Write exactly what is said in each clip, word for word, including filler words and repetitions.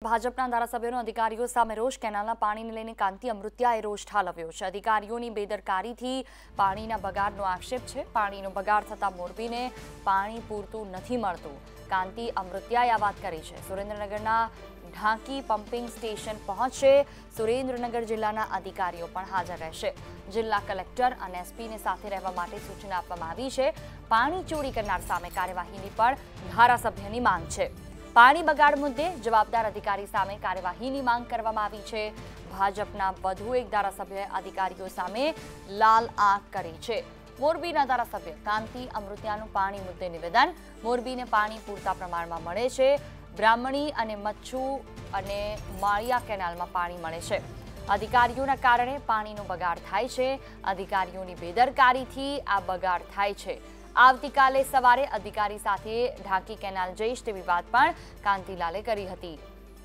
ભાજપના ધારાસભ્યોનો અધિકારીઓ સામે રોષ કેનાલના પાણીને લઈને કાંતિ અમૃતિયાએ રોષ ઠાલવ્યો છે। અધિકારીઓની બેદરકારીથી પાણીના બગાડનો આક્ષેપ છે। પાણીનો બગાડ થતા મોરબીને પાણી પૂરતું નથી મળતું। કાંતિ અમૃતિયાએ આ વાત કરી છે। સુરેન્દ્રનગરના ઢાંકી પમ્પિંગ સ્ટેશન પહોંચશે। સુરેન્દ્રનગર જિલ્લાના અધિકારીઓ પણ હાજર રહેશે। જિલ્લા કલેક્ટર અને એસપીને સાથે રહેવા માટે સૂચના આપવામાં આવી છે। પાણી ચોરી કરનાર સામે કાર્યવાહીની પણ ધારાસભ્યની માંગ છે। પાણી બગાડ મુદ્દે જવાબદાર અધિકારી સામે કાર્યવાહીની માંગ કરવામાં આવી છે। ભાજપના વધુ એક ધારાસભ્યએ અધિકારીઓ સામે લાલ આંખ કરી છે। મોરબીના ધારાસભ્ય કાંતિ અમૃતિયાનું પાણી મુદ્દે નિવેદન। મોરબીને પાણી પૂરતા પ્રમાણમાં મળે છે। બ્રાહ્મણી અને મચ્છુ અને માળિયા કેનાલમાં પાણી મળે છે। અધિકારીઓના કારણે પાણીનો બગાડ થાય છે। અધિકારીઓની બેદરકારીથી આ બગાડ થાય છે। આવતીકાલે સવારે અધિકારી સાથે ઢાંકી કેનાલ જઈશ તેવી વાત પણ કાંતિલાલે કરી હતી।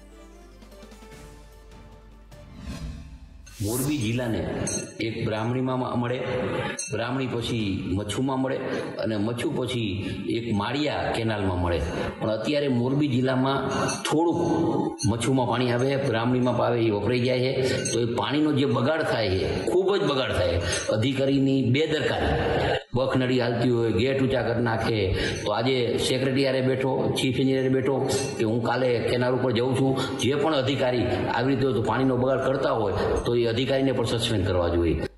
મોરબી જિલ્લાને એક બ્રાહ્મણીમાં મળે, બ્રાહ્મણી પછી મચ્છુમાં મળે અને મચ્છુ પછી એક માળિયા કેનાલમાં મળે। પણ અત્યારે મોરબી જિલ્લામાં થોડુંક મચ્છુમાં પાણી આવે, બ્રાહ્મણીમાં આવે એ વપરાઈ જાય છે। તો એ પાણીનો જે બગાડ થાય છે ખૂબ જ બગાડ થાય। અધિકારીની બેદરકારી, બખનડી હાલતી હોય, ગેટ ઊંચા કરી નાખે। તો આજે સેક્રેટરીયારે બેઠો, ચીફ એન્જિનિયરે બેઠો કે હું કાલે કેનાલ ઉપર જઉં છું, જે પણ અધિકારી આવી રીતે પાણીનો બગાડ કરતા હોય તો એ અધિકારીને પણ સસ્પેન્ડ કરવા જોઈએ।